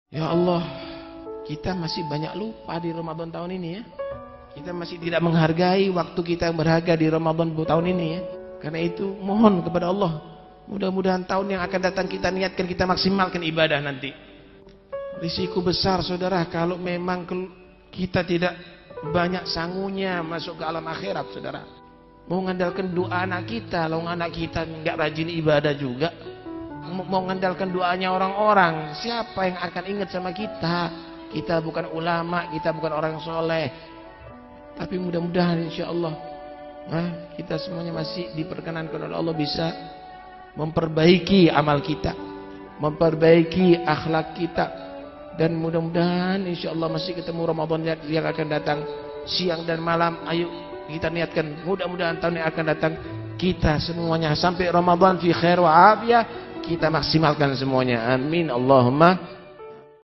Ya Allah, kita masih banyak lupa di Ramadan tahun ini ya. Kita masih tidak menghargai waktu kita yang berharga di Ramadan tahun ini ya. Karena itu mohon kepada Allah, mudah-mudahan tahun yang akan datang kita niatkan, kita maksimalkan ibadah nanti. Risiko besar saudara kalau memang kita tidak banyak sangunya masuk ke alam akhirat saudara. Mau mengandalkan doa anak kita, kalau anak kita nggak rajin ibadah juga, mau mengandalkan doanya orang-orang, siapa yang akan ingat sama kita? Kita bukan ulama, kita bukan orang soleh. Tapi mudah-mudahan insya Allah kita semuanya masih diperkenankan oleh Allah bisa memperbaiki amal kita, memperbaiki akhlak kita, dan mudah-mudahan insya Allah masih ketemu Ramadan yang akan datang siang dan malam. Ayo kita niatkan, mudah-mudahan tahun yang akan datang kita semuanya sampai Ramadan fi khair wa afiyah, kita maksimalkan semuanya. Amin Allahumma